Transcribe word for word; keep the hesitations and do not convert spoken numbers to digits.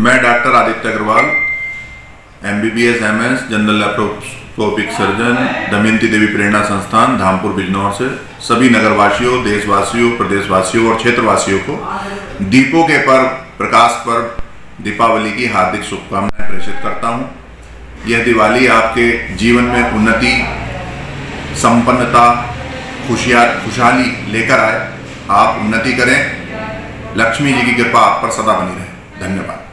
मैं doctor Aditya Agarwal, M B B S M S general laparoscopic surgeon, Damayanti Devi Prerna Sansthan, Dhampur Bijnor से सभी नगरवासियों, देशवासियों, प्रदेशवासियों और क्षेत्रवासियों को दीपों के पर्व, प्रकाश पर्व, दीपावली की हार्दिक शुभकामनाएं प्रेषित करता हूं। यह दिवाली आपके जीवन में उन्नति, संपन्नता, खुशियाँ खुशहाली लेकर आए। आप उन्नति करें, लक्ष्मी जी की कृपा आप पर सदा बनी रहे। धन्यवाद।